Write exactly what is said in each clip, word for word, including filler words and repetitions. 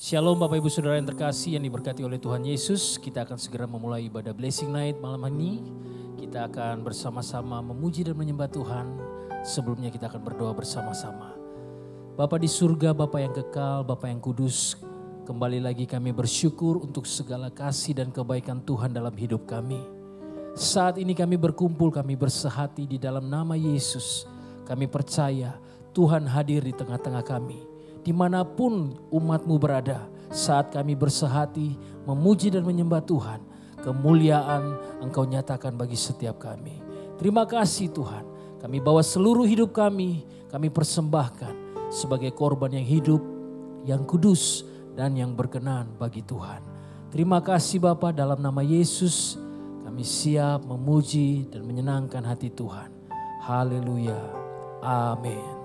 Shalom Bapak Ibu Saudara yang terkasih yang diberkati oleh Tuhan Yesus. Kita akan segera memulai ibadah Blessing Night malam ini. Kita akan bersama-sama memuji dan menyembah Tuhan. Sebelumnya kita akan berdoa bersama-sama. Bapa di surga, Bapa yang kekal, Bapa yang kudus. Kembali lagi kami bersyukur untuk segala kasih dan kebaikan Tuhan dalam hidup kami. Saat ini kami berkumpul, kami bersehati di dalam nama Yesus. Kami percaya Tuhan hadir di tengah-tengah kami. Dimanapun umat-Mu berada, saat kami bersehati, memuji dan menyembah Tuhan, kemuliaan Engkau nyatakan bagi setiap kami. Terima kasih Tuhan, kami bawa seluruh hidup kami, kami persembahkan sebagai korban yang hidup, yang kudus, dan yang berkenan bagi Tuhan. Terima kasih Bapa, dalam nama Yesus, kami siap memuji dan menyenangkan hati Tuhan. Haleluya, amin.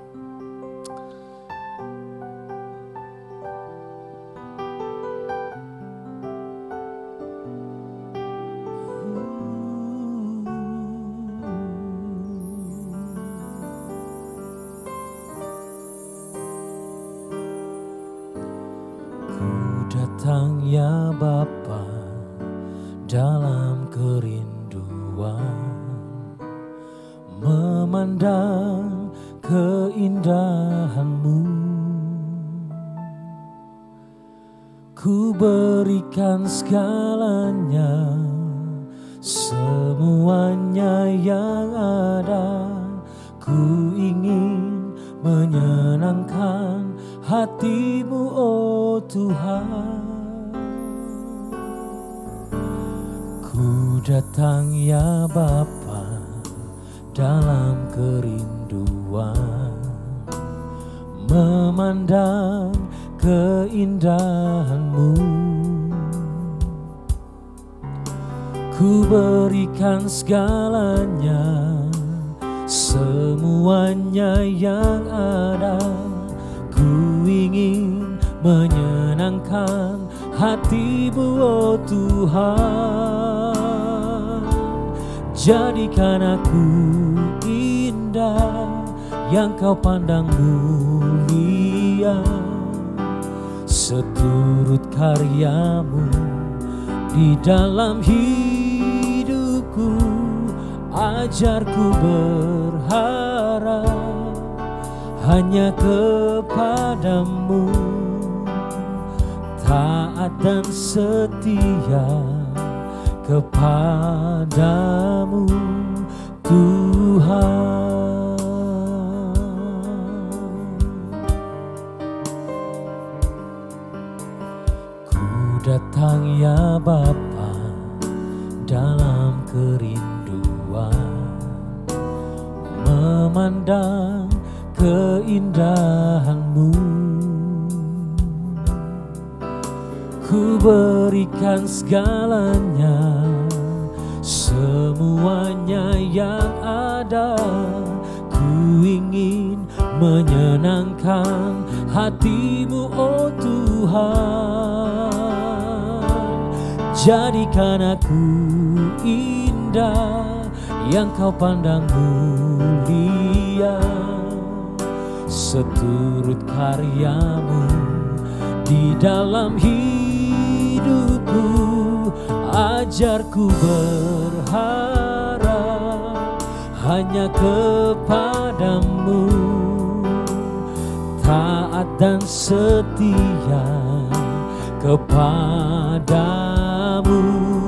Datang ya Bapa dalam kerinduan, memandang keindahan-Mu. Ku berikan segalanya, semuanya yang ada. Ku ingin menyenangkan hati-Mu, oh Tuhan. Ku datang ya Bapa dalam kerinduan, memandang keindahan-Mu. Ku berikan segalanya, semuanya yang ada. Ku ingin menyenangkan hati-Mu, oh Tuhan. Jadikan aku indah yang Kau pandang mulia, seturut karya-Mu di dalam hidupku. Ajarku berharap hanya kepadamu, taat dan setia kepadamu Tuhan. Ku datang ya Bapa dalam kerinduan, memandang keindahan-Mu. Ku berikan segalanya, semuanya yang ada. Ku ingin menyenangkan hati-Mu, oh Tuhan. Jadikan aku indah yang Kau pandang mulia, seturut karya-Mu di dalam hidupku. Ajarku berharap hanya kepadamu, taat dan setia kepadamu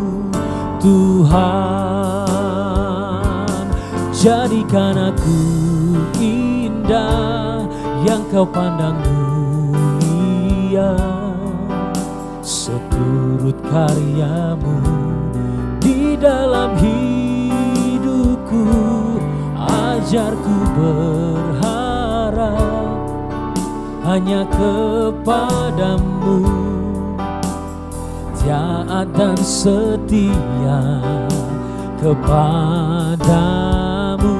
Tuhan. Jadikan aku indah yang Kau pandang mulia, seturut karya-Mu di dalam hidupku. Ajarku berharap hanya kepadamu, taat dan setia kepadamu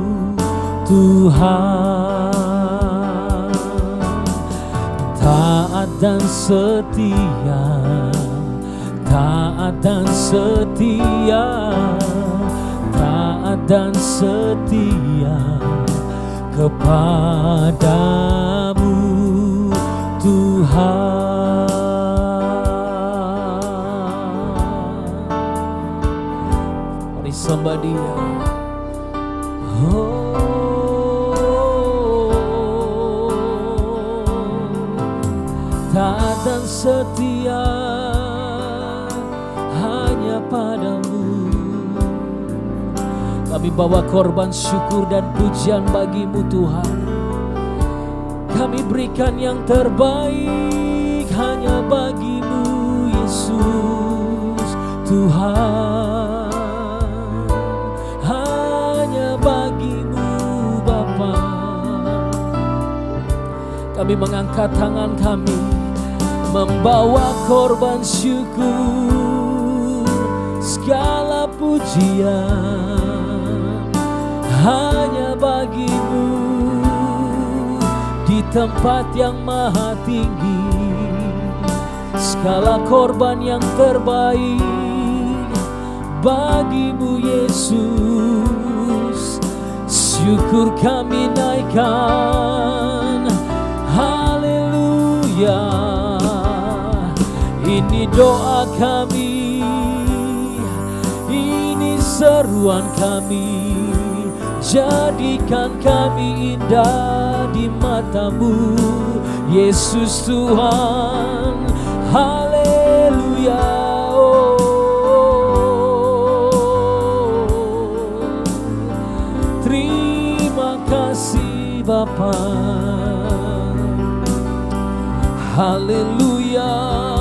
Tuhan. Taat dan setia, taat dan setia, taat dan setia kepadamu Tuhan. setia hanya padamu. Kami bawa korban syukur dan pujian bagi-Mu Tuhan. Kami berikan yang terbaik hanya bagi-Mu Yesus Tuhan, hanya bagi-Mu Bapa. Kami mengangkat tangan kami, membawa korban syukur, segala pujian hanya bagi-Mu di tempat yang maha tinggi. Segala korban yang terbaik bagi-Mu Yesus, syukur kami naikkan. Haleluya, ini doa kami, ini seruan kami. Jadikan kami indah di mata-Mu Yesus Tuhan. Haleluya, oh, terima kasih Bapa. Haleluya,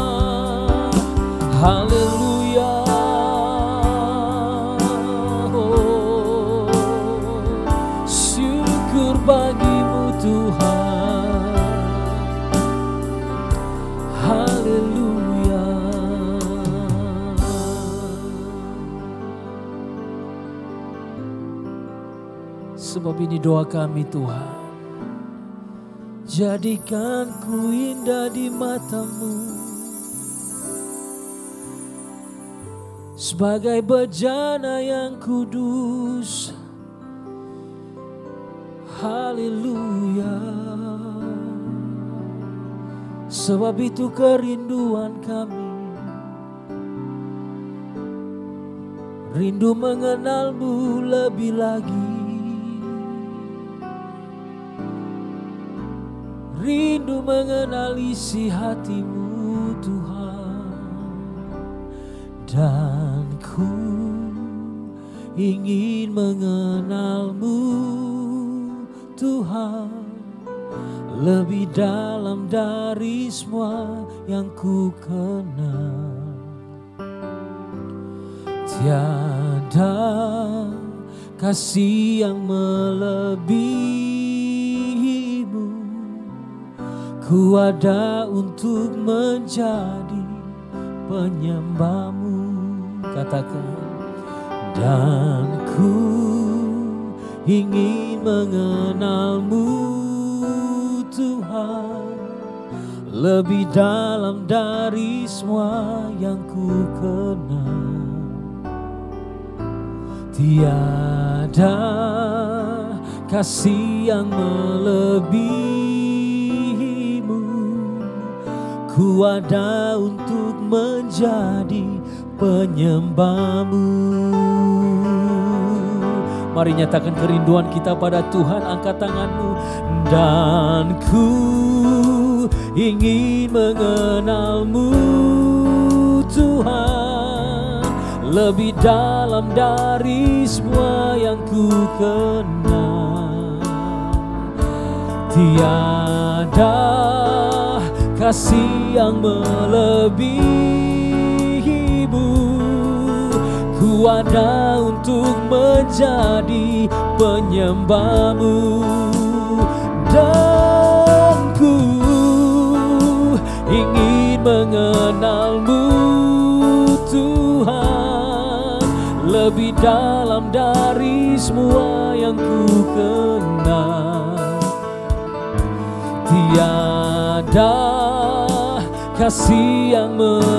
haleluya, oh, syukur bagi-Mu Tuhan. Haleluya. Sebab ini doa kami Tuhan. Jadikan ku indah di mata-Mu sebagai bejana yang kudus. Haleluya. Sebab itu kerinduan kami, rindu mengenal-Mu lebih lagi. Rindu mengenal isi hati-Mu Tuhan. Dan ku ingin mengenal-Mu Tuhan lebih dalam dari semua yang ku kenal. Tiada kasih yang melebihi-Mu. Ku ada untuk menjadi penyembah-Mu. Katakan. Dan ku ingin mengenal-Mu Tuhan lebih dalam dari semua yang ku kenal. Tiada kasih yang melebihi-Mu. Ku ada untuk menjadi penyembah-Mu. Mari nyatakan kerinduan kita pada Tuhan, angkat tanganmu. Dan ku ingin mengenal-Mu Tuhan lebih dalam dari semua yang ku kenal. Tiada kasih yang melebihi-Mu. Ku ada untuk menjadi penyembah-Mu. Dan ku ingin mengenal-Mu Tuhan lebih dalam dari semua yang ku kenal. Tiada kasih yang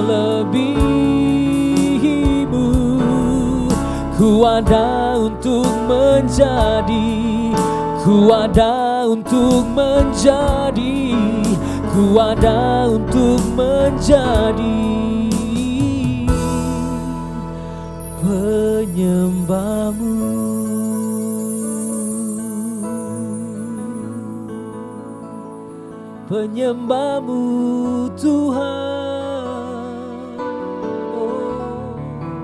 melebihi-Mu. Ku ada untuk menjadi, ku ada untuk menjadi, ku ada untuk menjadi penyembah-Mu. penyembahmu Tuhan. Oh,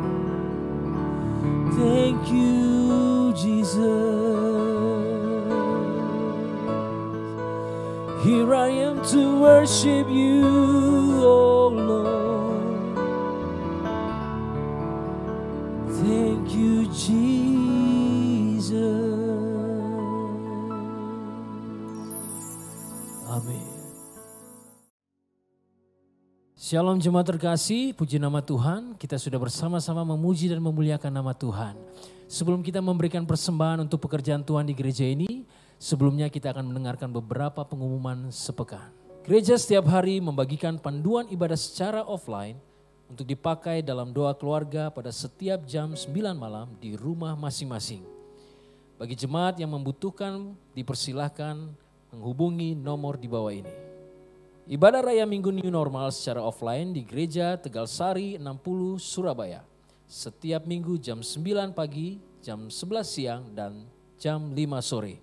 thank you Jesus. Here I am to worship you, oh Lord. Thank you Jesus. Amin. Shalom jemaat terkasih, puji nama Tuhan. Kita sudah bersama-sama memuji dan memuliakan nama Tuhan. Sebelum kita memberikan persembahan untuk pekerjaan Tuhan di gereja ini, sebelumnya kita akan mendengarkan beberapa pengumuman sepekan. Gereja setiap hari membagikan panduan ibadah secara offline untuk dipakai dalam doa keluarga pada setiap jam sembilan malam di rumah masing-masing. Bagi jemaat yang membutuhkan, dipersilahkan menghubungi nomor di bawah ini. Ibadah Raya Minggu New Normal secara offline di Gereja Tegal Sari enam puluh Surabaya. Setiap minggu jam sembilan pagi, jam sebelas siang, dan jam lima sore.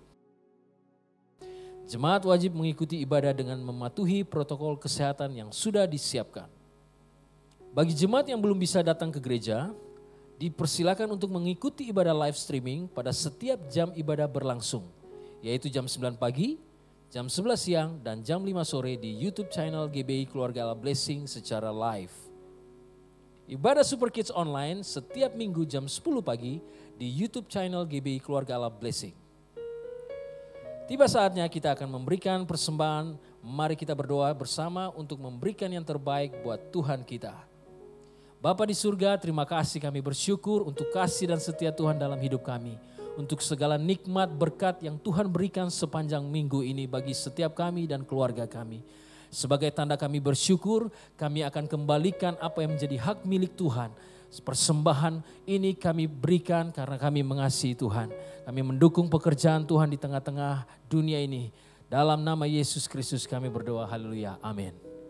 Jemaat wajib mengikuti ibadah dengan mematuhi protokol kesehatan yang sudah disiapkan. Bagi jemaat yang belum bisa datang ke gereja, dipersilakan untuk mengikuti ibadah live streaming pada setiap jam ibadah berlangsung, yaitu jam sembilan pagi, jam sebelas siang, dan jam lima sore di YouTube channel G B I Keluarga Allah Blessing secara live. Ibadah Super Kids online setiap minggu jam sepuluh pagi di YouTube channel G B I Keluarga Allah Blessing. Tiba saatnya kita akan memberikan persembahan. Mari kita berdoa bersama untuk memberikan yang terbaik buat Tuhan kita. Bapa di surga, terima kasih, kami bersyukur untuk kasih dan setia Tuhan dalam hidup kami. Untuk segala nikmat berkat yang Tuhan berikan sepanjang minggu ini bagi setiap kami dan keluarga kami. Sebagai tanda kami bersyukur, kami akan kembalikan apa yang menjadi hak milik Tuhan. Persembahan ini kami berikan karena kami mengasihi Tuhan. Kami mendukung pekerjaan Tuhan di tengah-tengah dunia ini. Dalam nama Yesus Kristus kami berdoa, haleluya, amin.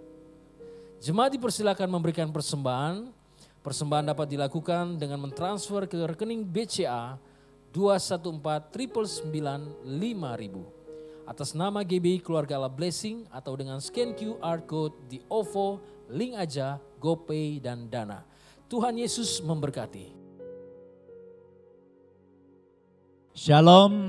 Jemaat dipersilakan memberikan persembahan. Persembahan dapat dilakukan dengan mentransfer ke rekening B C A dua satu empat sembilan sembilan lima ribu atas nama G B I Keluarga Allah Blessing atau dengan scan Q R code di O V O, link aja, GoPay dan Dana. Tuhan Yesus memberkati. Shalom.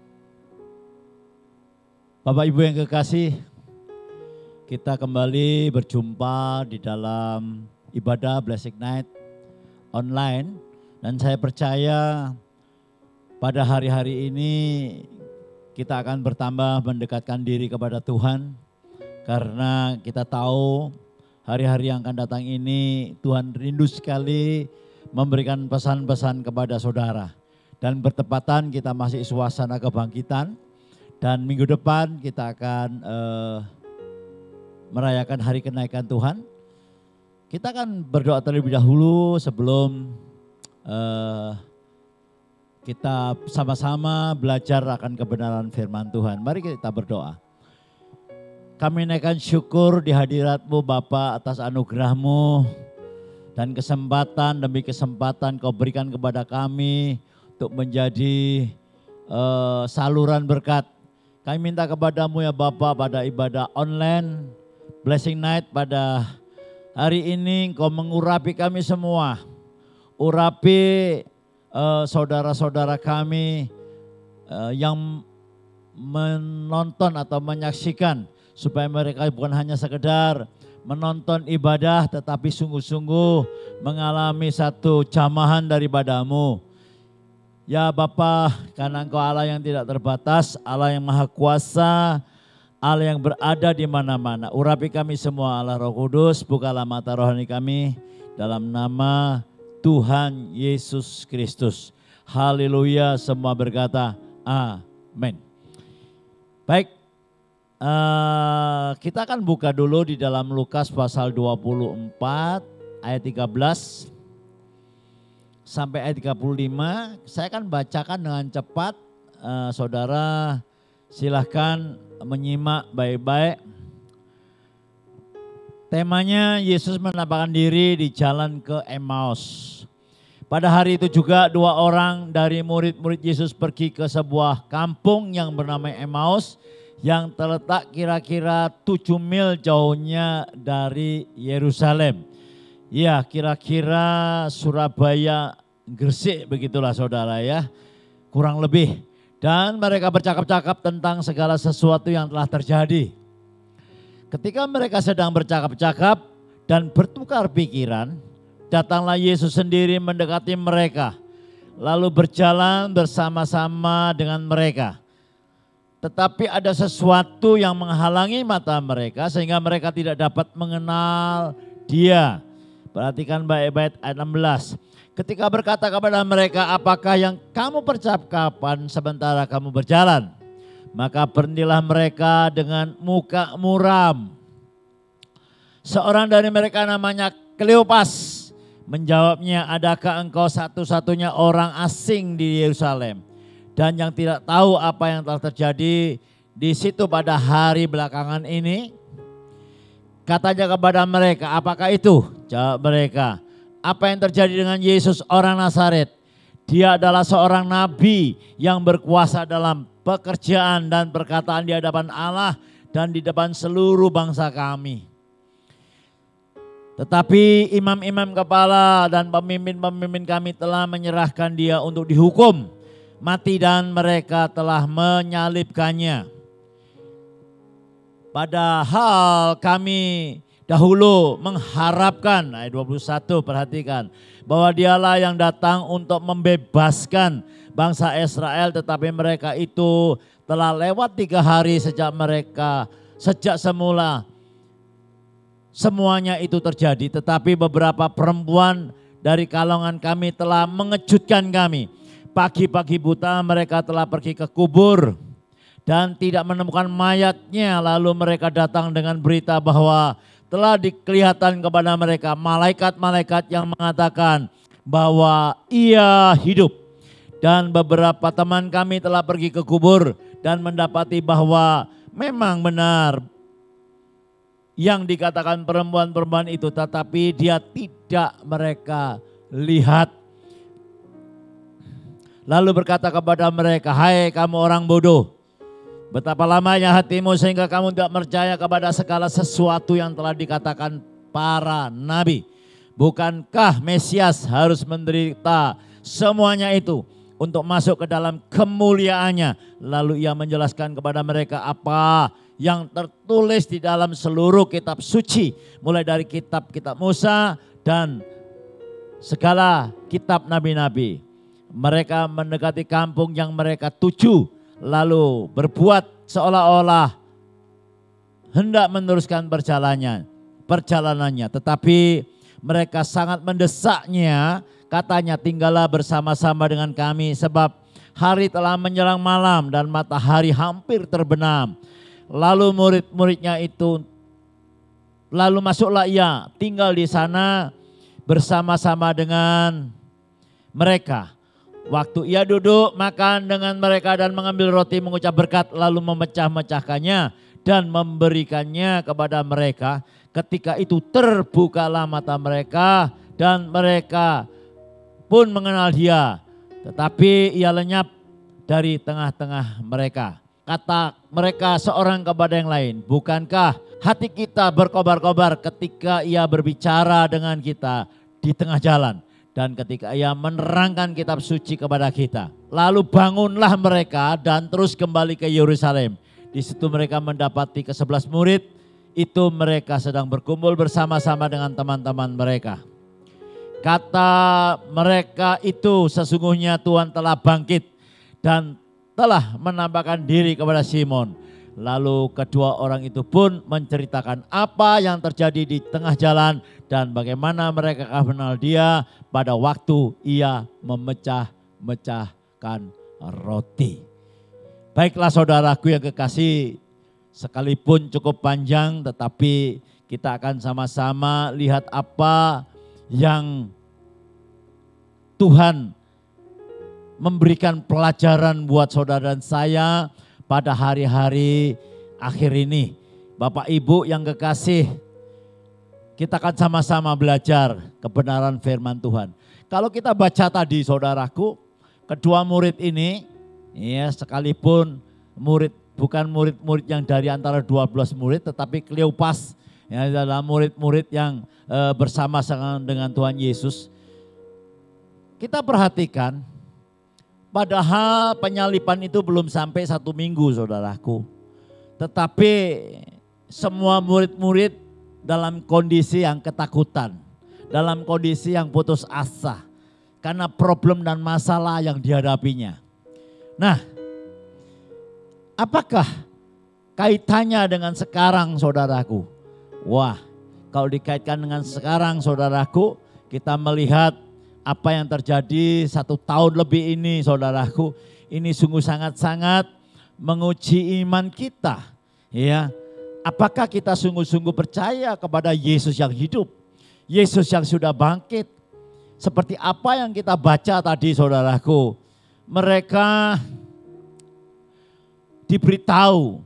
Bapak Ibu yang kekasih, kita kembali berjumpa di dalam ibadah Blessing Night online, dan saya percaya pada hari-hari ini kita akan bertambah mendekatkan diri kepada Tuhan, karena kita tahu hari-hari yang akan datang ini Tuhan rindu sekali memberikan pesan-pesan kepada saudara. Dan bertepatan kita masih suasana kebangkitan, dan minggu depan kita akan uh, merayakan hari kenaikan Tuhan. Kita akan berdoa terlebih dahulu sebelum uh, kita sama-sama belajar akan kebenaran firman Tuhan. Mari kita berdoa. Kami naikkan syukur di hadirat-Mu Bapa atas anugerah-Mu dan kesempatan demi kesempatan Kau berikan kepada kami untuk menjadi uh, saluran berkat. Kami minta kepadamu ya Bapa, pada ibadah online Blessing Night pada hari ini Engkau mengurapi kami semua. Urapi uh, saudara-saudara kami uh, yang menonton atau menyaksikan, supaya mereka bukan hanya sekedar menonton ibadah tetapi sungguh-sungguh mengalami satu jamahan daripadamu. Ya Bapa, karena Engkau Allah yang tidak terbatas, Allah yang maha kuasa, Allah yang berada di mana-mana. Urapi kami semua Allah Roh Kudus, bukalah mata rohani kami dalam nama Tuhan Yesus Kristus. Haleluya, semua berkata amin. Baik, uh, kita akan buka dulu di dalam Lukas pasal dua puluh empat ayat tiga belas sampai ayat tiga puluh lima. Saya akan bacakan dengan cepat, uh, saudara silahkan menyimak baik-baik. Temanya Yesus menampakkan diri di jalan ke Emmaus. Pada hari itu juga dua orang dari murid-murid Yesus pergi ke sebuah kampung yang bernama Emmaus, yang terletak kira-kira tujuh mil jauhnya dari Yerusalem. Ya, kira-kira Surabaya, Gresik begitulah saudara ya, kurang lebih. Dan mereka bercakap-cakap tentang segala sesuatu yang telah terjadi. Ketika mereka sedang bercakap-cakap dan bertukar pikiran, datanglah Yesus sendiri mendekati mereka, lalu berjalan bersama-sama dengan mereka. Tetapi ada sesuatu yang menghalangi mata mereka sehingga mereka tidak dapat mengenal Dia. Perhatikan baik-baik ayat enam belas. Ketika berkata kepada mereka, apakah yang kamu percakapkan sementara kamu berjalan? Maka berhentilah mereka dengan muka muram. Seorang dari mereka namanya Kleopas menjawabnya, adakah engkau satu-satunya orang asing di Yerusalem dan yang tidak tahu apa yang telah terjadi di situ pada hari belakangan ini? Katanya kepada mereka, apakah itu? Jawab mereka, apa yang terjadi dengan Yesus orang Nazaret? Dia adalah seorang nabi yang berkuasa dalam pekerjaan dan perkataan di hadapan Allah dan di depan seluruh bangsa kami. Tetapi imam-imam kepala dan pemimpin-pemimpin kami telah menyerahkan Dia untuk dihukum mati dan mereka telah menyalibkannya. Padahal kami dahulu mengharapkan, ayat dua puluh satu perhatikan, bahwa Dialah yang datang untuk membebaskan bangsa Israel, tetapi mereka itu telah lewat tiga hari sejak mereka, sejak semula semuanya itu terjadi. Tetapi beberapa perempuan dari kalangan kami telah mengejutkan kami. Pagi-pagi buta mereka telah pergi ke kubur dan tidak menemukan mayatnya. Lalu mereka datang dengan berita bahwa telah dikelihatan kepada mereka malaikat-malaikat yang mengatakan bahwa Ia hidup. Dan beberapa teman kami telah pergi ke kubur dan mendapati bahwa memang benar yang dikatakan perempuan-perempuan itu, tetapi Dia tidak mereka lihat. Lalu berkata kepada mereka, hai kamu orang bodoh, betapa lamanya hatimu sehingga kamu tidak percaya kepada segala sesuatu yang telah dikatakan para nabi. Bukankah Mesias harus menderita semuanya itu untuk masuk ke dalam kemuliaannya? Lalu Ia menjelaskan kepada mereka apa yang tertulis di dalam seluruh kitab suci, mulai dari kitab-kitab Musa dan segala kitab nabi-nabi. Mereka mendekati kampung yang mereka tuju, lalu berbuat seolah-olah hendak meneruskan perjalanannya, perjalanannya. Tetapi mereka sangat mendesaknya, katanya tinggallah bersama-sama dengan kami sebab hari telah menjelang malam dan matahari hampir terbenam. Lalu murid-muridnya itu, lalu masuklah Ia tinggal di sana bersama-sama dengan mereka. Waktu Ia duduk makan dengan mereka dan mengambil roti mengucap berkat lalu memecah-mecahkannya dan memberikannya kepada mereka. Ketika itu terbukalah mata mereka dan mereka pun mengenal Dia. Tetapi Ia lenyap dari tengah-tengah mereka. Kata mereka seorang kepada yang lain, bukankah hati kita berkobar-kobar ketika Ia berbicara dengan kita di tengah jalan dan ketika Ia menerangkan kitab suci kepada kita? Lalu bangunlah mereka dan terus kembali ke Yerusalem. Di situ mereka mendapati kesebelas murid itu, mereka sedang berkumpul bersama-sama dengan teman-teman mereka. Kata mereka itu, sesungguhnya Tuhan telah bangkit dan telah menampakkan diri kepada Simon. Lalu kedua orang itu pun menceritakan apa yang terjadi di tengah jalan dan bagaimana mereka kenal Dia pada waktu Ia memecah-mecahkan roti. Baiklah saudaraku yang kekasih, sekalipun cukup panjang tetapi kita akan sama-sama lihat apa yang Tuhan memberikan pelajaran buat saudara dan saya pada hari-hari akhir ini. Bapak Ibu yang kekasih, kita akan sama-sama belajar kebenaran firman Tuhan. Kalau kita baca tadi saudaraku, kedua murid ini, ya sekalipun murid bukan murid-murid yang dari antara dua belas murid, tetapi Kleopas ya, adalah murid-murid yang e, bersama-sama dengan Tuhan Yesus. Kita perhatikan, padahal penyaliban itu belum sampai satu minggu saudaraku. Tetapi semua murid-murid dalam kondisi yang ketakutan, dalam kondisi yang putus asa, karena problem dan masalah yang dihadapinya. Nah, apakah kaitannya dengan sekarang saudaraku? Wah, kalau dikaitkan dengan sekarang saudaraku, kita melihat apa yang terjadi satu tahun lebih ini saudaraku. Ini sungguh sangat-sangat menguji iman kita. Ya, apakah kita sungguh-sungguh percaya kepada Yesus yang hidup? Yesus yang sudah bangkit. Seperti apa yang kita baca tadi saudaraku. Mereka diberitahu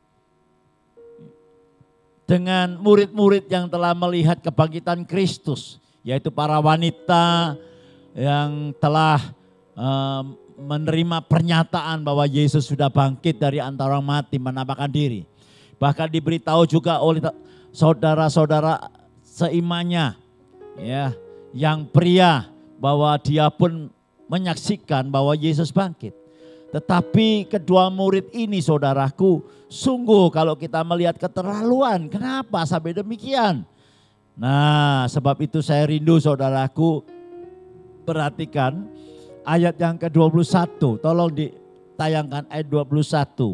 dengan murid-murid yang telah melihat kebangkitan Kristus, yaitu para wanita yang telah um, menerima pernyataan bahwa Yesus sudah bangkit dari antara orang mati, menampakkan diri. Bahkan diberitahu juga oleh saudara-saudara seimannya, ya, yang pria, bahwa dia pun menyaksikan bahwa Yesus bangkit. Tetapi kedua murid ini saudaraku, sungguh kalau kita melihat keterlaluan. Kenapa sampai demikian? Nah, sebab itu saya rindu saudaraku, perhatikan ayat yang ke dua puluh satu. Tolong ditayangkan ayat dua puluh satu.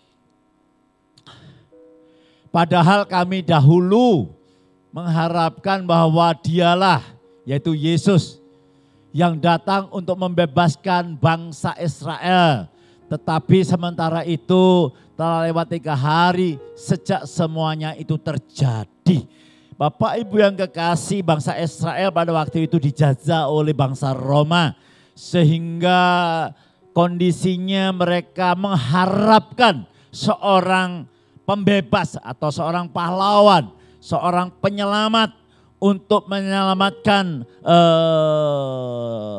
Padahal kami dahulu mengharapkan bahwa dialah, yaitu Yesus, yang datang untuk membebaskan bangsa Israel. Tetapi sementara itu telah lewat tiga hari sejak semuanya itu terjadi. Bapak Ibu yang kekasih, bangsa Israel pada waktu itu dijajah oleh bangsa Roma. Sehingga kondisinya mereka mengharapkan seorang pembebas atau seorang pahlawan, seorang penyelamat untuk menyelamatkan eh,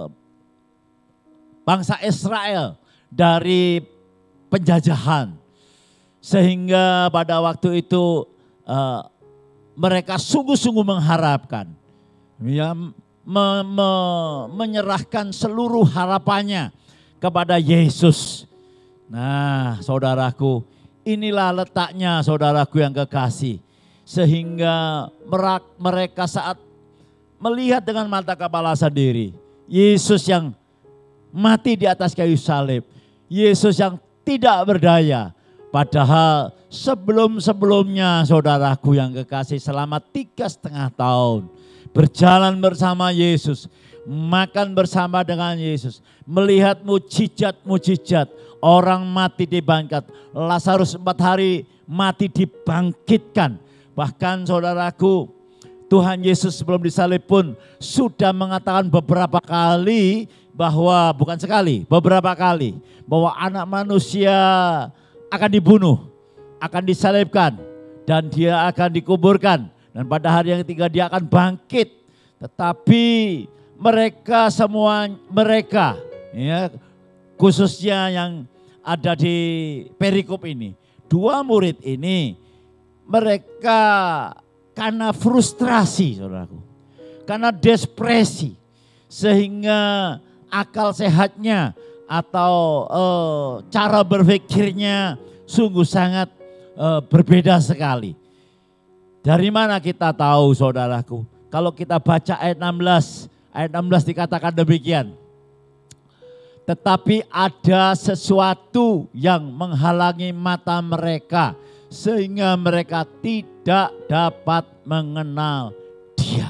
bangsa Israel dari penjajahan. Sehingga pada waktu itu eh, mereka sungguh-sungguh mengharapkan, ya, me, me, menyerahkan seluruh harapannya kepada Yesus. Nah, saudaraku, inilah letaknya saudaraku yang kekasih. Sehingga mereka saat melihat dengan mata kepala sendiri, Yesus yang mati di atas kayu salib, Yesus yang tidak berdaya. Padahal sebelum-sebelumnya saudaraku yang kekasih, selama tiga setengah tahun berjalan bersama Yesus, makan bersama dengan Yesus, melihat mujizat-mujizat, orang mati dibangkit, Lazarus empat hari mati dibangkitkan. Bahkan saudaraku, Tuhan Yesus sebelum disalib pun sudah mengatakan beberapa kali bahwa, bukan sekali, beberapa kali, bahwa anak manusia akan dibunuh, akan disalibkan, dan dia akan dikuburkan. Dan pada hari yang ketiga dia akan bangkit. Tetapi mereka semua, mereka ya, khususnya yang ada di perikop ini, dua murid ini, mereka karena frustrasi saudaraku, karena depresi, sehingga akal sehatnya atau uh, cara berpikirnya sungguh sangat uh, berbeda sekali. Dari mana kita tahu saudaraku? Kalau kita baca ayat enam belas, ayat enam belas dikatakan demikian. Tetapi ada sesuatu yang menghalangi mata mereka sehingga mereka tidak dapat mengenal Dia.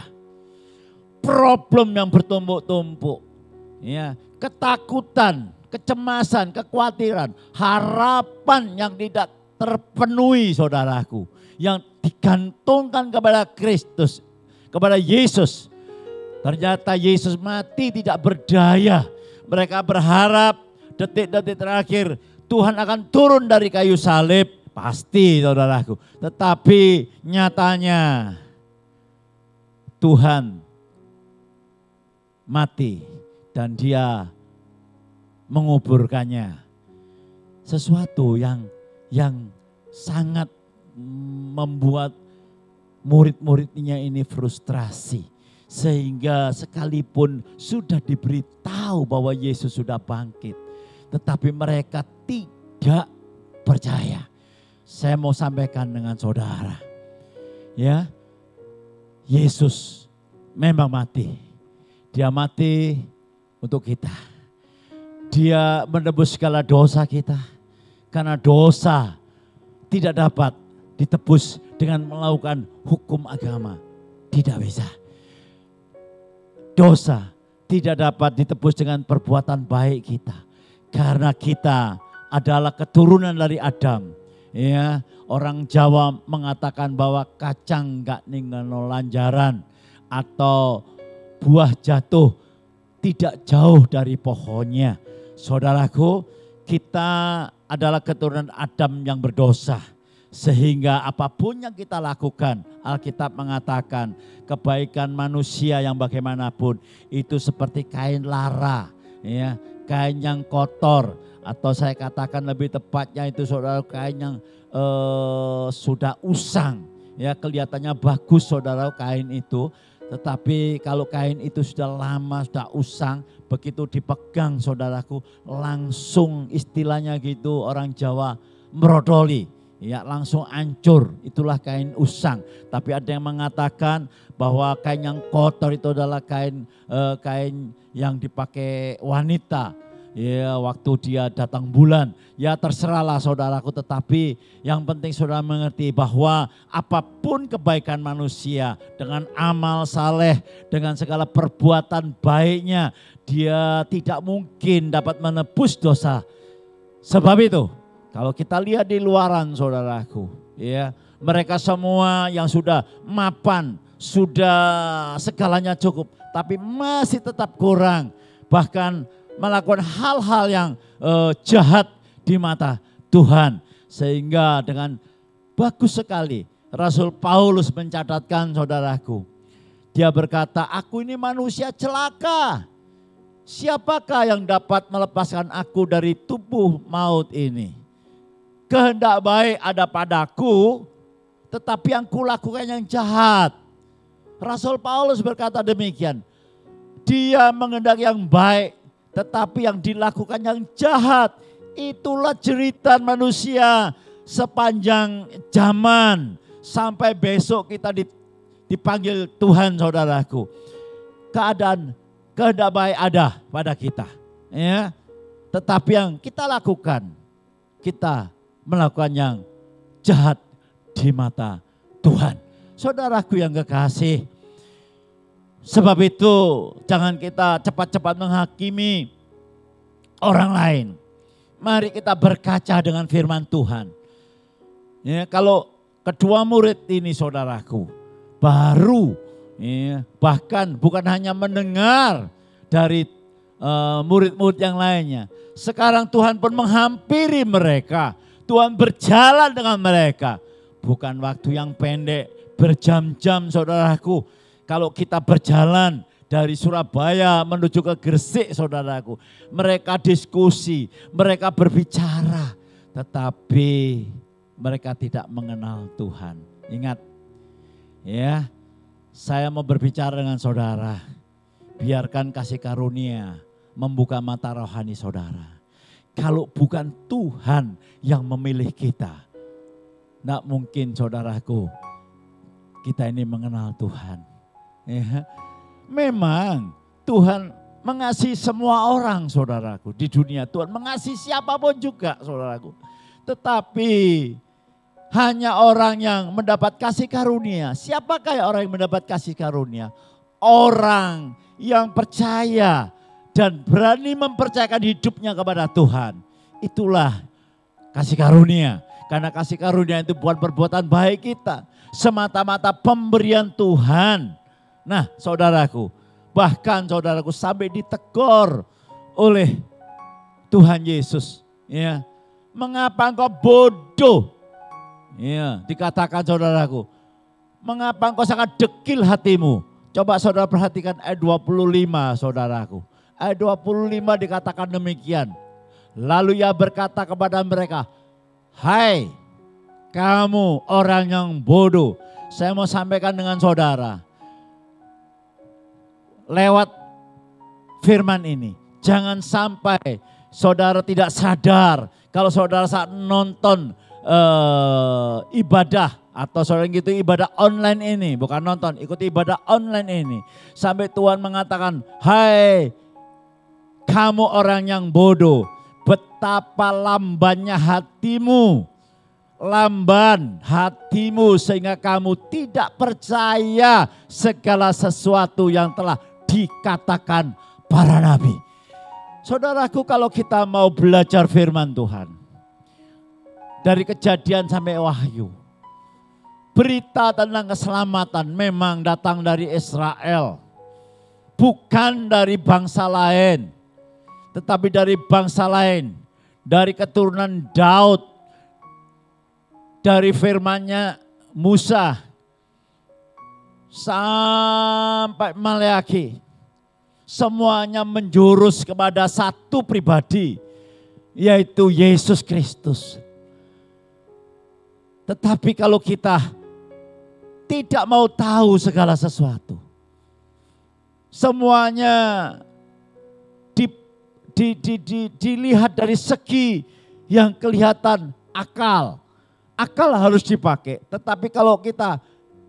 Problem yang bertumpuk-tumpuk, ya, ketakutan, kecemasan, kekhawatiran, harapan yang tidak terpenuhi saudaraku, yang digantungkan kepada Kristus, kepada Yesus. Ternyata Yesus mati tidak berdaya. Mereka berharap detik-detik terakhir Tuhan akan turun dari kayu salib, pasti saudaraku. Tetapi nyatanya Tuhan mati dan Dia menguburkannya. Sesuatu yang yang sangat membuat murid-muridnya ini frustrasi. Sehingga sekalipun sudah diberitahu bahwa Yesus sudah bangkit, tetapi mereka tidak percaya. Saya mau sampaikan dengan saudara, ya, Yesus memang mati. Dia mati untuk kita. Dia menebus segala dosa kita. Karena dosa tidak dapat ditebus dengan melakukan hukum agama. Tidak bisa. Dosa tidak dapat ditebus dengan perbuatan baik kita. Karena kita adalah keturunan dari Adam. Ya, orang Jawa mengatakan bahwa kacang gak ninggalno lanjaran atau buah jatuh tidak jauh dari pohonnya. Saudaraku, kita adalah keturunan Adam yang berdosa. Sehingga apapun yang kita lakukan, Alkitab mengatakan kebaikan manusia yang bagaimanapun itu seperti kain lara, ya, kain yang kotor, atau saya katakan lebih tepatnya itu saudara kain yang eh, sudah usang, ya, kelihatannya bagus saudara kain itu, tetapi kalau kain itu sudah lama, sudah usang, begitu dipegang saudaraku langsung istilahnya gitu orang Jawa merodoli. Ya, langsung hancur, itulah kain usang. Tapi ada yang mengatakan bahwa kain yang kotor itu adalah kain eh, kain yang dipakai wanita. Ya, waktu dia datang bulan. Ya, terserahlah saudaraku, tetapi yang penting saudara mengerti bahwa apapun kebaikan manusia dengan amal saleh, dengan segala perbuatan baiknya, dia tidak mungkin dapat menebus dosa. Sebab itu kalau kita lihat di luaran saudaraku, ya, mereka semua yang sudah mapan, sudah segalanya cukup, tapi masih tetap kurang. Bahkan melakukan hal-hal yang eh, jahat di mata Tuhan. Sehingga dengan bagus sekali Rasul Paulus mencatatkan saudaraku. Dia berkata, aku ini manusia celaka. Siapakah yang dapat melepaskan aku dari tubuh maut ini? Kehendak baik ada padaku, tetapi yang kulakukan yang jahat. Rasul Paulus berkata demikian. Dia mengendaki yang baik, tetapi yang dilakukan yang jahat. Itulah jeritan manusia sepanjang zaman. Sampai besok kita dipanggil Tuhan saudaraku. Keadaan kehendak baik ada pada kita. Ya. Tetapi yang kita lakukan, kita melakukan yang jahat di mata Tuhan. Saudaraku yang kekasih, sebab itu jangan kita cepat-cepat menghakimi orang lain. Mari kita berkaca dengan firman Tuhan. Ya, kalau kedua murid ini saudaraku baru, ya, bahkan bukan hanya mendengar dari uh, murid-murid yang lainnya. Sekarang Tuhan pun menghampiri mereka. Tuhan berjalan dengan mereka. Bukan waktu yang pendek, berjam-jam saudaraku. Kalau kita berjalan dari Surabaya menuju ke Gresik saudaraku. Mereka diskusi, mereka berbicara. Tetapi mereka tidak mengenal Tuhan. Ingat, ya, saya mau berbicara dengan saudara. Biarkan kasih karunia membuka mata rohani saudara. Kalau bukan Tuhan yang memilih kita, tidak mungkin saudaraku kita ini mengenal Tuhan. Ya. Memang Tuhan mengasihi semua orang saudaraku di dunia. Tuhan mengasihi siapapun juga saudaraku. Tetapi hanya orang yang mendapat kasih karunia. Siapakah orang yang mendapat kasih karunia? Orang yang percaya dan berani mempercayakan hidupnya kepada Tuhan. Itulah kasih karunia. Karena kasih karunia itu bukan perbuatan baik kita. Semata-mata pemberian Tuhan. Nah saudaraku, bahkan saudaraku sampai ditegur oleh Tuhan Yesus. Ya, mengapa engkau bodoh? Ya, dikatakan saudaraku, mengapa engkau sangat dekil hatimu? Coba saudara perhatikan ayat dua puluh lima saudaraku. Ayat dua puluh lima dikatakan demikian. Lalu ia berkata kepada mereka, Hai kamu orang yang bodoh. Saya mau sampaikan dengan saudara. Lewat firman ini. Jangan sampai saudara tidak sadar. Kalau saudara saat nonton uh, ibadah. Atau saudara gitu ibadah online ini. Bukan nonton, ikuti ibadah online ini. Sampai Tuhan mengatakan, hai kamu orang yang bodoh. Betapa lambannya hatimu. Lamban hatimu sehingga kamu tidak percaya segala sesuatu yang telah dikatakan para nabi. Saudaraku, kalau kita mau belajar firman Tuhan, dari Kejadian sampai Wahyu, berita tentang keselamatan memang datang dari Israel, bukan dari bangsa lain, tetapi dari bangsa lain, dari keturunan Daud. Dari firman-Nya Musa sampai Maleakhi, semuanya menjurus kepada satu pribadi, yaitu Yesus Kristus. Tetapi kalau kita tidak mau tahu segala sesuatu, semuanya di, di, di, di, dilihat dari segi yang kelihatan akal. Akal harus dipakai, tetapi kalau kita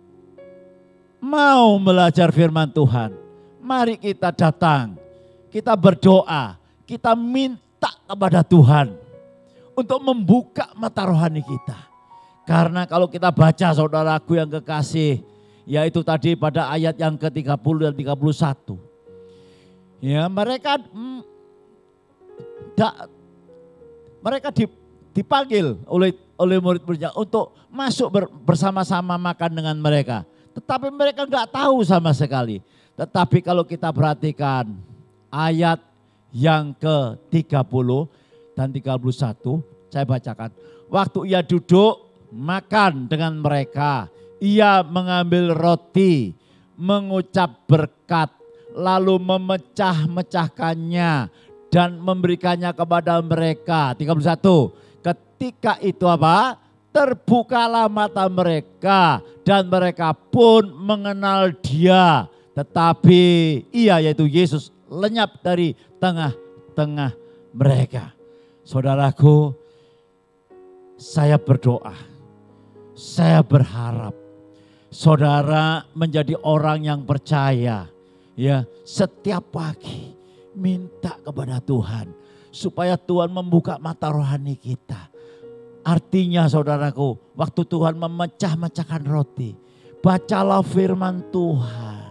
mau belajar firman Tuhan, mari kita datang, kita berdoa, kita minta kepada Tuhan untuk membuka mata rohani kita. Karena kalau kita baca saudaraku yang kekasih, yaitu tadi pada ayat yang ke tiga puluh dan tiga puluh satu. Ya, mereka mm, da, mereka di, dipanggil oleh oleh murid-muridnya untuk masuk ber, bersama-sama makan dengan mereka. Tetapi mereka enggak tahu sama sekali. Tetapi kalau kita perhatikan ayat yang ke tiga puluh dan tiga puluh satu, saya bacakan. Waktu ia duduk makan dengan mereka, ia mengambil roti, mengucap berkat, lalu memecah-mecahkannya dan memberikannya kepada mereka. tiga puluh satu. Ketika itu apa? Terbukalah mata mereka dan mereka pun mengenal Dia. Tetapi ia, yaitu Yesus, lenyap dari tengah-tengah mereka. Saudaraku, saya berdoa, saya berharap saudara menjadi orang yang percaya. Ya, setiap pagi minta kepada Tuhan supaya Tuhan membuka mata rohani kita. Artinya saudaraku, waktu Tuhan memecah-mecahkan roti, bacalah firman Tuhan.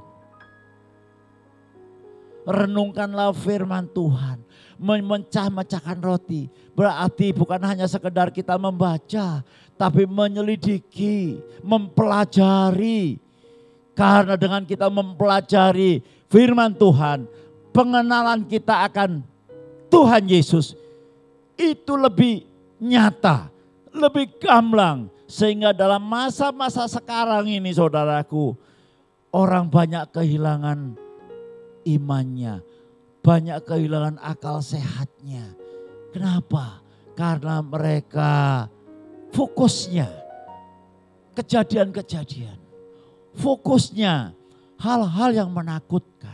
Renungkanlah firman Tuhan. Memecah-mecahkan roti berarti bukan hanya sekedar kita membaca, tapi menyelidiki, mempelajari. Karena dengan kita mempelajari firman Tuhan, pengenalan kita akan Tuhan Yesus itu lebih nyata, lebih gamblang. Sehingga dalam masa-masa sekarang ini saudaraku, orang banyak kehilangan imannya, banyak kehilangan akal sehatnya. Kenapa? Karena mereka fokusnya kejadian-kejadian, fokusnya hal-hal yang menakutkan.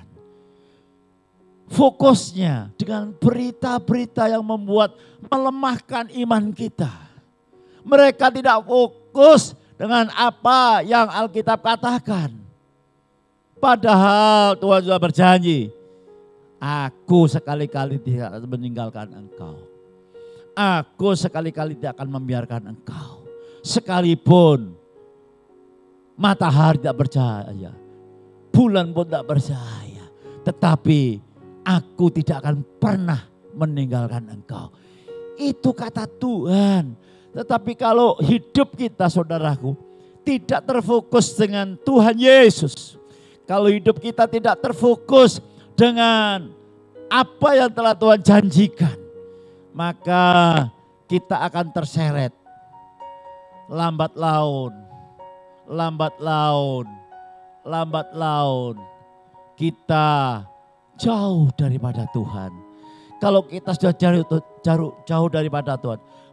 Fokusnya dengan berita-berita yang membuat melemahkan iman kita. Mereka tidak fokus dengan apa yang Alkitab katakan. Padahal Tuhan sudah berjanji, aku sekali-kali tidak meninggalkan engkau. Aku sekali-kali tidak akan membiarkan engkau. Sekalipun matahari tidak bercahaya, bulan pun tidak bercahaya, tetapi aku tidak akan pernah meninggalkan engkau. Itu kata Tuhan. Tetapi kalau hidup kita saudaraku tidak terfokus dengan Tuhan Yesus. Kalau hidup kita tidak terfokus dengan apa yang telah Tuhan janjikan. Maka kita akan terseret. Lambat laun. Lambat laun. Lambat laun. Kita jauh daripada Tuhan. Kalau kita sudah jauh, jauh, jauh daripada Tuhan,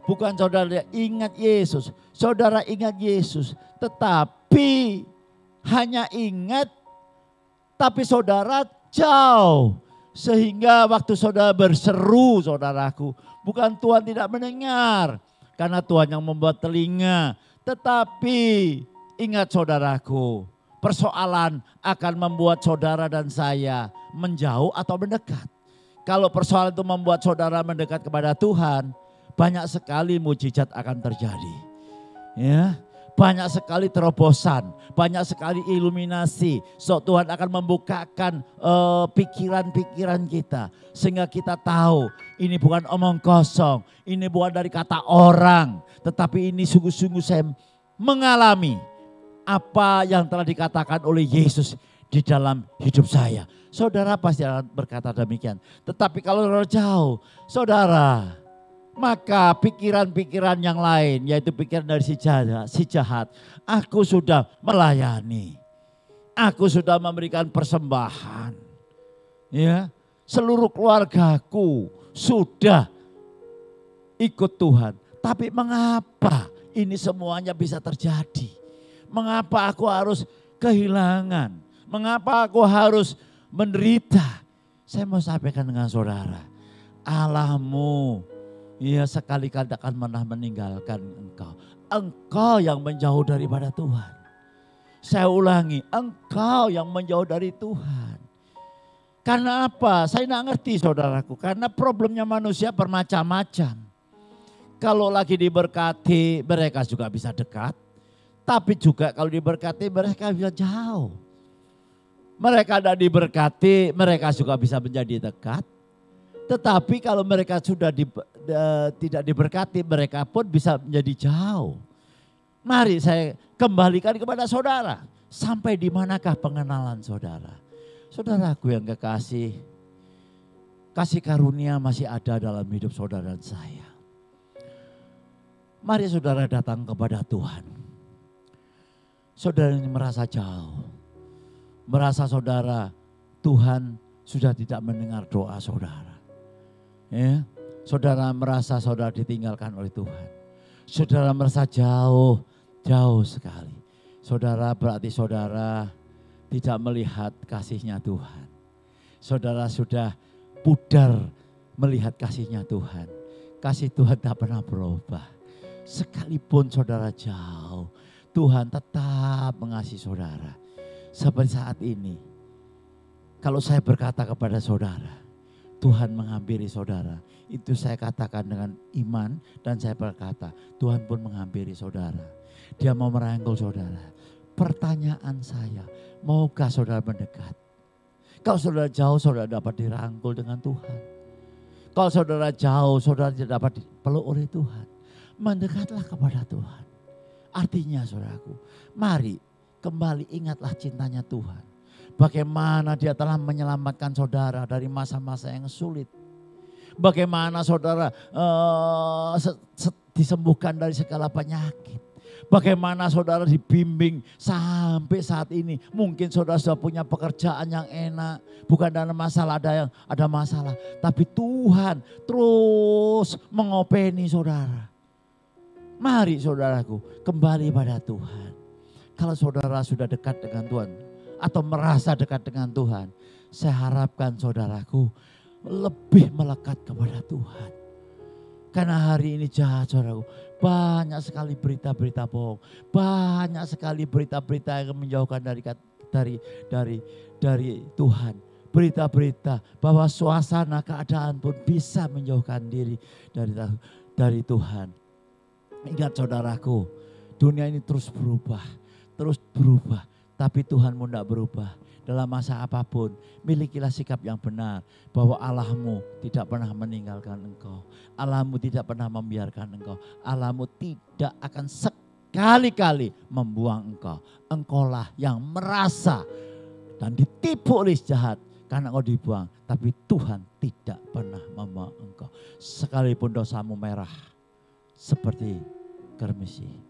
Bukan saudara ingat Yesus. Saudara ingat Yesus. Tetapi hanya ingat, tapi saudara jauh. Sehingga waktu saudara berseru, saudaraku, bukan Tuhan tidak mendengar. Karena Tuhan yang membuat telinga. Tetapi ingat saudaraku, persoalan akan membuat saudara dan saya menjauh atau mendekat. Kalau persoalan itu membuat saudara mendekat kepada Tuhan, banyak sekali mujizat akan terjadi. Ya, banyak sekali terobosan, banyak sekali iluminasi. So Tuhan akan membukakan uh, pikiran-pikiran kita sehingga kita tahu ini bukan omong kosong, ini bukan dari kata orang, tetapi ini sungguh-sungguh saya mengalami apa yang telah dikatakan oleh Yesus di dalam hidup saya. Saudara pasti akan berkata demikian. Tetapi kalau saudara jauh, saudara, maka pikiran-pikiran yang lain, yaitu pikiran dari si jahat, si jahat, aku sudah melayani, aku sudah memberikan persembahan, ya, seluruh keluargaku sudah ikut Tuhan. Tapi mengapa ini semuanya bisa terjadi? Mengapa aku harus kehilangan? Mengapa aku harus menderita? Saya mau sampaikan dengan saudara, Allahmu ya sekali-kali akan pernah meninggalkan engkau. Engkau yang menjauh daripada Tuhan. Saya ulangi, engkau yang menjauh dari Tuhan. Karena apa? Saya tidak ngerti saudaraku. Karena problemnya manusia bermacam-macam. Kalau lagi diberkati mereka juga bisa dekat. Tapi juga kalau diberkati mereka bisa jauh. Mereka tidak diberkati mereka juga bisa menjadi dekat. Tetapi kalau mereka sudah di, uh, tidak diberkati, mereka pun bisa menjadi jauh. Mari saya kembalikan kepada saudara. Sampai di manakah pengenalan saudara? Saudaraku yang kekasih, kasih karunia masih ada dalam hidup saudara dan saya. Mari saudara datang kepada Tuhan. Saudara ini merasa jauh. Merasa saudara, Tuhan sudah tidak mendengar doa saudara. Ya, saudara merasa saudara ditinggalkan oleh Tuhan. Saudara merasa jauh, jauh sekali. Saudara berarti saudara tidak melihat kasihnya Tuhan. Saudara sudah pudar melihat kasihnya Tuhan. Kasih Tuhan tak pernah berubah. Sekalipun saudara jauh, Tuhan tetap mengasihi saudara. Seperti saat ini, kalau saya berkata kepada saudara, Tuhan menghampiri saudara. Itu saya katakan dengan iman dan saya berkata, Tuhan pun menghampiri saudara. Dia mau merangkul saudara. Pertanyaan saya, maukah saudara mendekat? Kalau saudara jauh, saudara dapat dirangkul dengan Tuhan. Kalau saudara jauh, saudara tidak dapat dipeluk oleh Tuhan. Mendekatlah kepada Tuhan. Artinya saudaraku, mari kembali ingatlah cintanya Tuhan. Bagaimana dia telah menyelamatkan saudara dari masa-masa yang sulit. Bagaimana saudara uh, disembuhkan dari segala penyakit. Bagaimana saudara dibimbing sampai saat ini. Mungkin saudara sudah punya pekerjaan yang enak. Bukan dalam masalah, ada yang ada masalah. Tapi Tuhan terus mengopeni saudara. Mari saudaraku kembali pada Tuhan. Kalau saudara sudah dekat dengan Tuhan atau merasa dekat dengan Tuhan, saya harapkan saudaraku lebih melekat kepada Tuhan. Karena hari ini jahat saudaraku, banyak sekali berita-berita bohong, banyak sekali berita-berita yang menjauhkan dari dari dari dari Tuhan. Berita-berita bahwa suasana keadaan pun bisa menjauhkan diri dari dari Tuhan. Ingat saudaraku, dunia ini terus berubah. Terus berubah, tapi Tuhanmu tidak berubah. Dalam masa apapun, milikilah sikap yang benar. Bahwa Allahmu tidak pernah meninggalkan engkau. Allahmu tidak pernah membiarkan engkau. Allahmu tidak akan sekali-kali membuang engkau. Engkaulah yang merasa dan ditipu oleh jahat karena engkau dibuang. Tapi Tuhan tidak pernah membuang engkau. Sekalipun dosamu merah seperti germisi.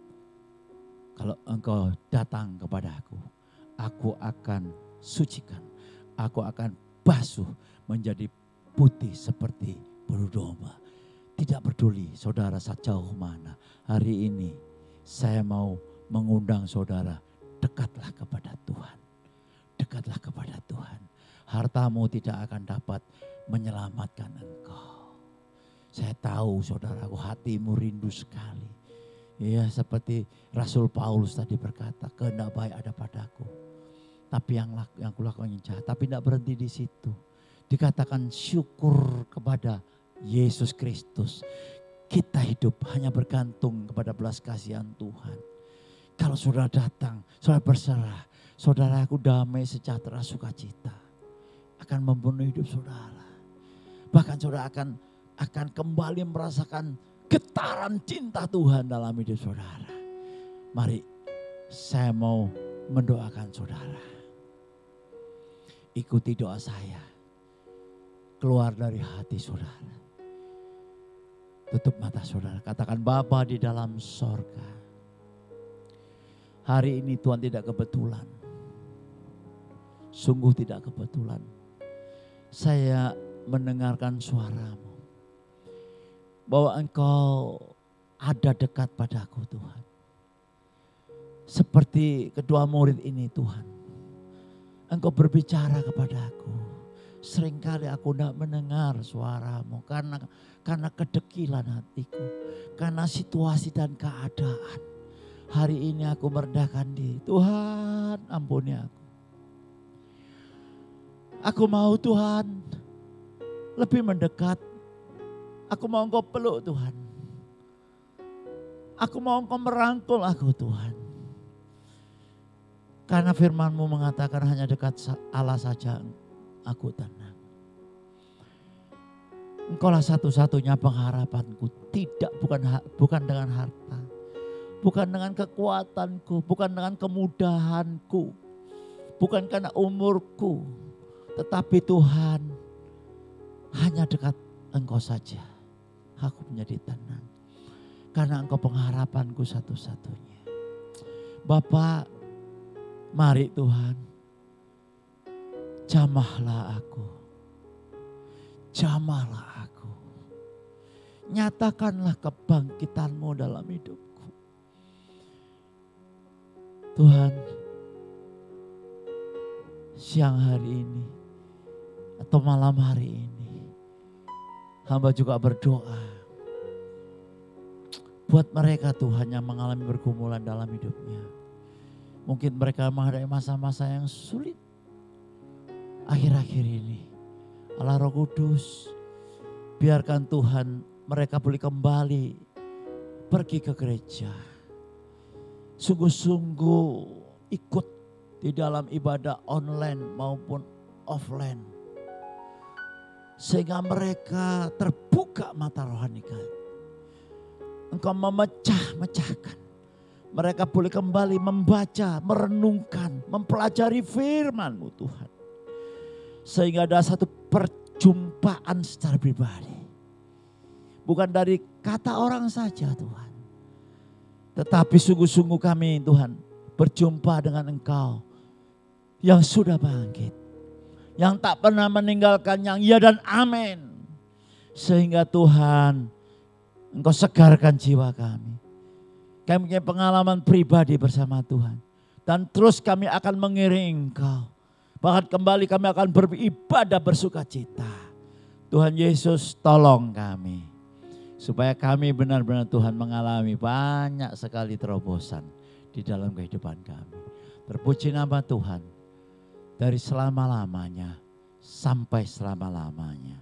Kalau engkau datang kepada aku, aku akan sucikan. Aku akan basuh menjadi putih seperti bulu domba. Tidak peduli saudara sejauh mana. Hari ini saya mau mengundang saudara, dekatlah kepada Tuhan. Dekatlah kepada Tuhan. Hartamu tidak akan dapat menyelamatkan engkau. Saya tahu saudaraku, hatimu rindu sekali. Ya, seperti Rasul Paulus tadi berkata, kehendak baik ada padaku. Tapi yang yang kulakukan yang jahat, tapi tidak berhenti di situ. Dikatakan syukur kepada Yesus Kristus. Kita hidup hanya bergantung kepada belas kasihan Tuhan. Kalau saudara datang, saudara berserah, saudaraku damai, sejahtera, sukacita akan membunuh hidup saudara. Bahkan saudara akan akan kembali merasakan getaran cinta Tuhan dalam hidup saudara. Mari saya mau mendoakan saudara. Ikuti doa saya. Keluar dari hati saudara. Tutup mata saudara. Katakan, Bapa di dalam sorga. Hari ini Tuhan tidak kebetulan. Sungguh tidak kebetulan. Saya mendengarkan suara-Mu. Bahwa Engkau ada dekat padaku Tuhan. Seperti kedua murid ini Tuhan. Engkau berbicara kepadaku. Seringkali aku tidak mendengar suara-Mu. Karena, karena kedekilan hatiku. Karena situasi dan keadaan. Hari ini aku merendahkan diri. Tuhan, ampuni aku. Aku mau Tuhan lebih mendekat. Aku mau Engkau peluk Tuhan. Aku mau Engkau merangkul aku Tuhan. Karena firman-Mu mengatakan hanya dekat Allah saja aku tenang. Engkaulah satu-satunya pengharapanku. Tidak bukan bukan dengan harta. Bukan dengan kekuatanku. Bukan dengan kemudahanku. Bukan karena umurku. Tetapi Tuhan hanya dekat Engkau saja. Aku menjadi tenang. Karena Engkau pengharapanku satu-satunya. Bapa, mari Tuhan. Jamahlah aku. Jamahlah aku. Nyatakanlah kebangkitan-Mu dalam hidupku. Tuhan, siang hari ini atau malam hari ini, hamba juga berdoa buat mereka Tuhan yang mengalami pergumulan dalam hidupnya. Mungkin mereka menghadapi masa-masa yang sulit akhir-akhir ini. Allah Roh Kudus, biarkan Tuhan mereka boleh kembali pergi ke gereja. Sungguh-sungguh ikut di dalam ibadah online maupun offline. Sehingga mereka terbuka mata rohani. Engkau memecah-mecahkan. Mereka boleh kembali membaca, merenungkan, mempelajari firman-Mu Tuhan. Sehingga ada satu perjumpaan secara pribadi. Bukan dari kata orang saja Tuhan. Tetapi sungguh-sungguh kami Tuhan berjumpa dengan Engkau yang sudah bangkit. Yang tak pernah meninggalkan yang iya dan amin. Sehingga Tuhan Engkau segarkan jiwa kami. Kami punya pengalaman pribadi bersama Tuhan. Dan terus kami akan mengiringi Engkau. Bahkan kembali kami akan beribadah bersuka cita. Tuhan Yesus tolong kami. Supaya kami benar-benar Tuhan mengalami banyak sekali terobosan di dalam kehidupan kami. Terpuji nama Tuhan. Dari selama-lamanya sampai selama-lamanya.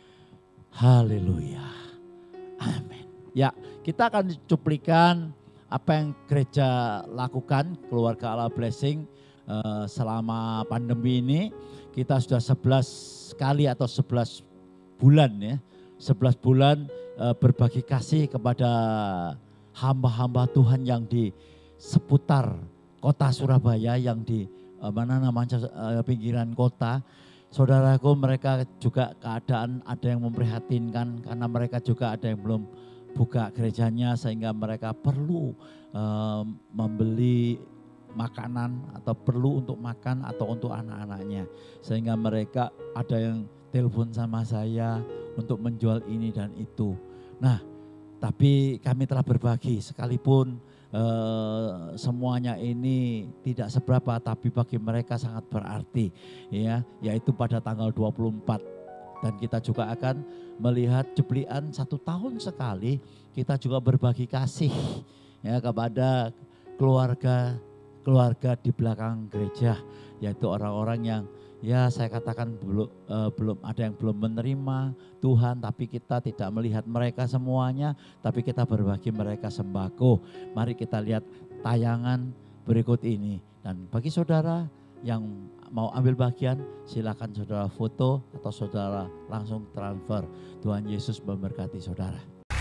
Haleluya. Amin. Ya, kita akan cuplikan apa yang gereja lakukan, keluarga Allah Blessing uh, selama pandemi ini. Kita sudah sebelas kali atau sebelas bulan ya. sebelas bulan uh, berbagi kasih kepada hamba-hamba Tuhan yang di seputar kota Surabaya, yang di uh, mana namanya uh, pinggiran kota. Saudaraku, mereka juga keadaan ada yang memprihatinkan karena mereka juga ada yang belum buka gerejanya sehingga mereka perlu uh, membeli makanan atau perlu untuk makan atau untuk anak-anaknya. Sehingga mereka ada yang telepon sama saya untuk menjual ini dan itu. Nah, tapi kami telah berbagi sekalipun eh, semuanya ini tidak seberapa, tapi bagi mereka sangat berarti, ya, yaitu pada tanggal dua puluh empat. Dan kita juga akan melihat cuplikan satu tahun sekali kita juga berbagi kasih, ya, kepada keluarga keluarga di belakang gereja, yaitu orang-orang yang, ya, saya katakan belum uh, belum ada yang belum menerima Tuhan, tapi kita tidak melihat mereka semuanya, tapi kita berbagi mereka sembako. Mari kita lihat tayangan berikut ini, dan bagi saudara yang mau ambil bagian, silakan saudara foto atau saudara langsung transfer. Tuhan Yesus memberkati saudara.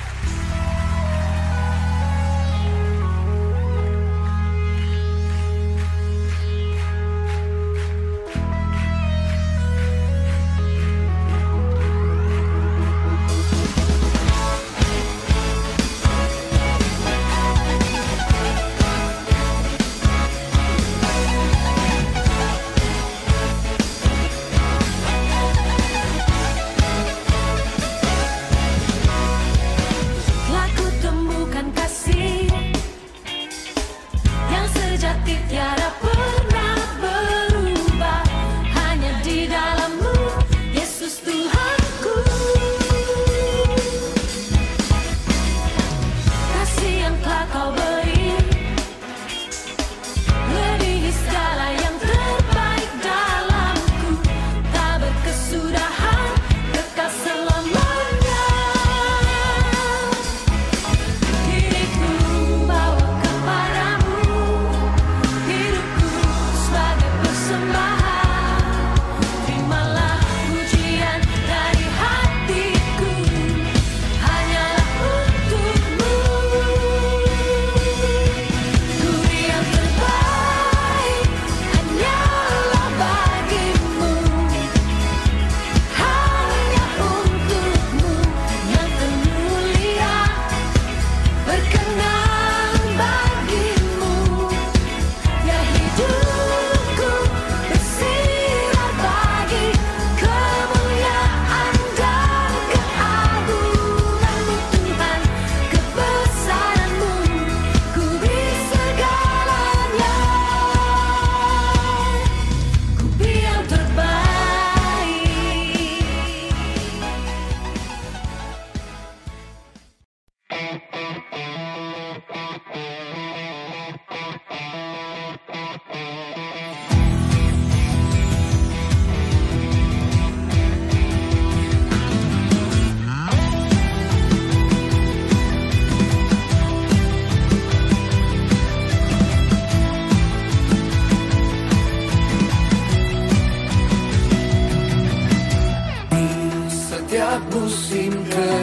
Musim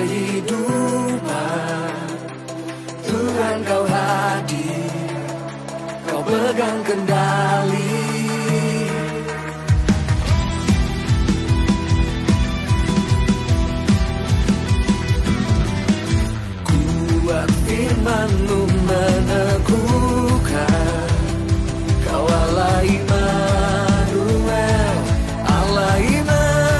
kehidupan Tuhan kau hadir, kau pegang kendali. Kuat firman-Mu meneguhkan, kau Allah Immanuel, Allah Immanuel.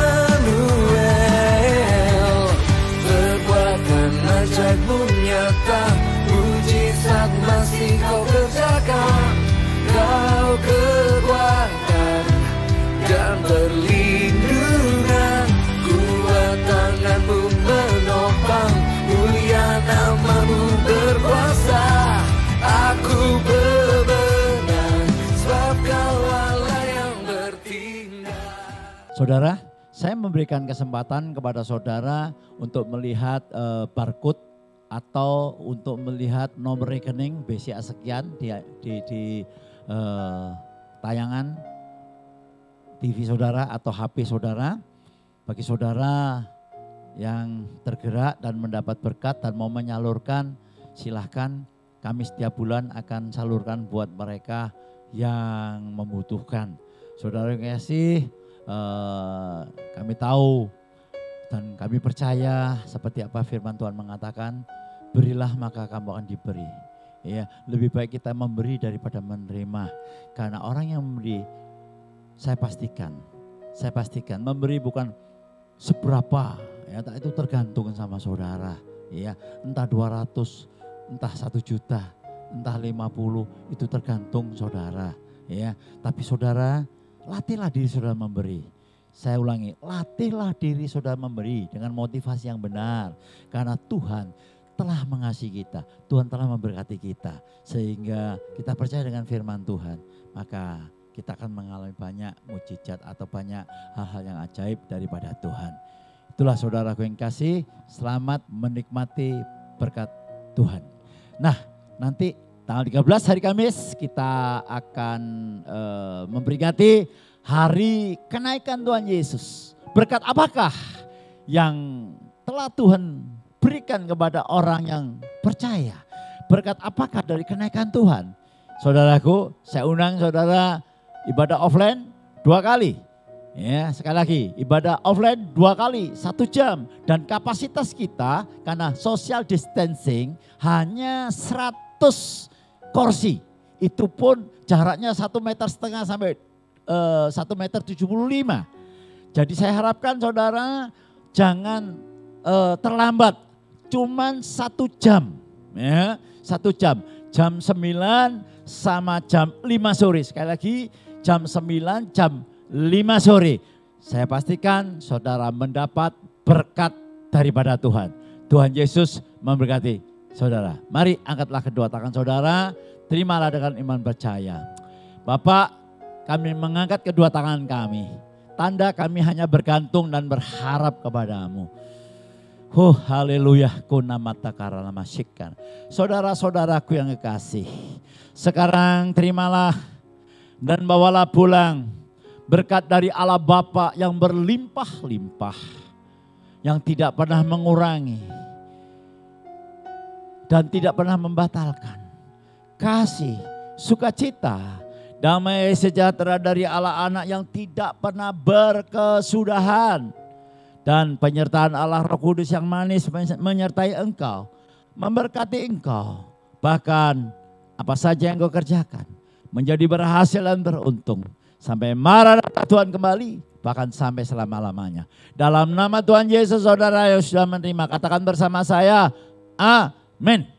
Ajaib-Mu nyata, mujizat masih kau kerjakan. Kau kekuatan dan perlindungan, kuat tangan-Mu menopang, mulia nama-Mu berkuasa. Aku bebenah, sebab Kau Allah yang bertindak. Saudara, saya memberikan kesempatan kepada saudara untuk melihat uh, barcode atau untuk melihat nomor rekening B C A sekian di, di, di uh, tayangan T V saudara atau H P saudara. Bagi saudara yang tergerak dan mendapat berkat dan mau menyalurkan, silahkan, kami setiap bulan akan salurkan buat mereka yang membutuhkan. Saudara yang kasih, Uh, kami tahu dan kami percaya seperti apa firman Tuhan mengatakan, berilah maka kamu akan diberi. Ya, lebih baik kita memberi daripada menerima. Karena orang yang memberi, saya pastikan, saya pastikan memberi bukan seberapa, ya, itu tergantung sama saudara. Ya, entah dua ratus, entah satu juta, entah lima puluh, itu tergantung saudara. Ya, tapi saudara, latihlah diri saudara memberi. Saya ulangi, latihlah diri saudara memberi dengan motivasi yang benar. Karena Tuhan telah mengasihi kita, Tuhan telah memberkati kita. Sehingga kita percaya dengan firman Tuhan, maka kita akan mengalami banyak mukjizat atau banyak hal-hal yang ajaib daripada Tuhan. Itulah saudaraku yang kasih, selamat menikmati berkat Tuhan. Nah, nanti tanggal tiga belas hari Kamis kita akan e, memperingati hari kenaikan Tuhan Yesus. Berkat apakah yang telah Tuhan berikan kepada orang yang percaya? Berkat apakah dari kenaikan Tuhan? Saudaraku, saya undang saudara ibadah offline dua kali. Ya, sekali lagi ibadah offline dua kali satu jam dan kapasitas kita karena social distancing hanya seratus kursi. Itu pun jaraknya satu meter setengah sampai uh, satu meter tujuh puluh lima. Jadi saya harapkan saudara jangan uh, terlambat, cuman satu jam, ya satu jam, jam sembilan sama jam lima sore. Sekali lagi jam sembilan, jam lima sore. Saya pastikan saudara mendapat berkat daripada Tuhan. Tuhan Yesus memberkati saudara. Mari angkatlah kedua tangan saudara, terimalah dengan iman percaya. Bapak, kami mengangkat kedua tangan kami. Tanda kami hanya bergantung dan berharap kepadamu. Oh haleluya, kunamata karana masyikkan. Saudara-saudaraku yang kekasih, sekarang terimalah dan bawalah pulang berkat dari Allah Bapa yang berlimpah-limpah, yang tidak pernah mengurangi dan tidak pernah membatalkan. Kasih, sukacita, damai sejahtera dari Allah Anak yang tidak pernah berkesudahan. Dan penyertaan Allah Roh Kudus yang manis menyertai engkau, memberkati engkau. Bahkan apa saja yang kau kerjakan menjadi berhasil dan beruntung. Sampai Maranatha Tuhan kembali, bahkan sampai selama-lamanya. Dalam nama Tuhan Yesus saudara yang sudah menerima, katakan bersama saya, amin.